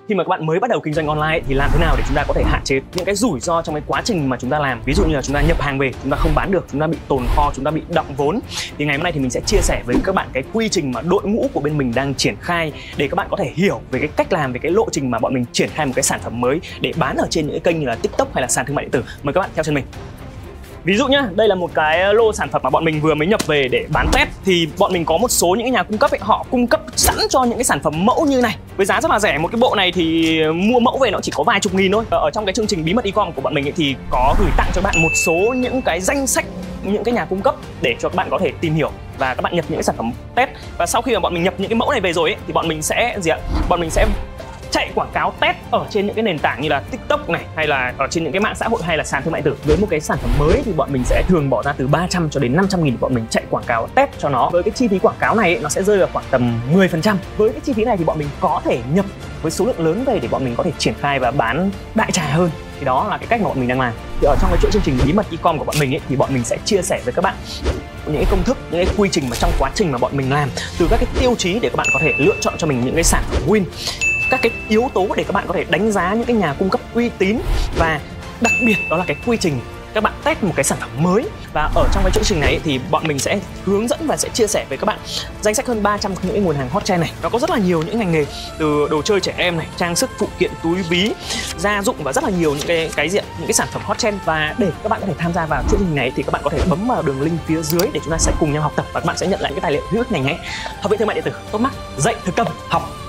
Khi mà các bạn mới bắt đầu kinh doanh online thì làm thế nào để chúng ta có thể hạn chế những cái rủi ro trong cái quá trình mà chúng ta làm. Ví dụ như là chúng ta nhập hàng về, chúng ta không bán được, chúng ta bị tồn kho, chúng ta bị đọng vốn. Thì ngày hôm nay thì mình sẽ chia sẻ với các bạn cái quy trình mà đội ngũ của bên mình đang triển khai để các bạn có thể hiểu về cái cách làm, về cái lộ trình mà bọn mình triển khai một cái sản phẩm mới để bán ở trên những cái kênh như là TikTok hay là sàn thương mại điện tử. Mời các bạn theo chân mình. Ví dụ nhá, đây là một cái lô sản phẩm mà bọn mình vừa mới nhập về để bán test. Thì bọn mình có một số những cái nhà cung cấp ấy, họ cung cấp sẵn cho những cái sản phẩm mẫu như này với giá rất là rẻ. Một cái bộ này thì mua mẫu về nó chỉ có vài chục nghìn thôi. Ở trong cái chương trình bí mật e-com của bọn mình ấy, thì có gửi tặng cho bạn một số những cái danh sách những cái nhà cung cấp để cho các bạn có thể tìm hiểu và các bạn nhập những cái sản phẩm test. Và sau khi mà bọn mình nhập những cái mẫu này về rồi ấy, thì bọn mình sẽ bọn mình sẽ chạy quảng cáo test ở trên những cái nền tảng như là TikTok này, hay là ở trên những cái mạng xã hội hay là sàn thương mại điện tử. Với một cái sản phẩm mới thì bọn mình sẽ thường bỏ ra từ 300 cho đến 500 nghìn bọn mình chạy quảng cáo test cho nó. Với cái chi phí quảng cáo này nó sẽ rơi vào khoảng tầm 10%. Với cái chi phí này thì bọn mình có thể nhập với số lượng lớn về để bọn mình có thể triển khai và bán đại trà hơn. Thì đó là cái cách mà bọn mình đang làm. Thì ở trong cái chuỗi chương trình bí mật e-com của bọn mình ấy, thì bọn mình sẽ chia sẻ với các bạn những cái công thức, những cái quy trình mà trong quá trình mà bọn mình làm, từ các cái tiêu chí để các bạn có thể lựa chọn cho mình những cái sản phẩm win, các cái yếu tố để các bạn có thể đánh giá những cái nhà cung cấp uy tín, và đặc biệt đó là cái quy trình các bạn test một cái sản phẩm mới. Và ở trong cái chương trình này thì bọn mình sẽ hướng dẫn và sẽ chia sẻ với các bạn danh sách hơn 300 những cái nguồn hàng hot trend này. Nó có rất là nhiều những ngành nghề, từ đồ chơi trẻ em này, trang sức, phụ kiện, túi ví, gia dụng và rất là nhiều những cái những cái sản phẩm hot trend. Và để các bạn có thể tham gia vào chương trình này thì các bạn có thể bấm vào đường link phía dưới để chúng ta sẽ cùng nhau học tập, và các bạn sẽ nhận lại cái tài liệu hữu ích này nhé. Học viện Thương mại điện tử Top Mark, dạy thực tâm, học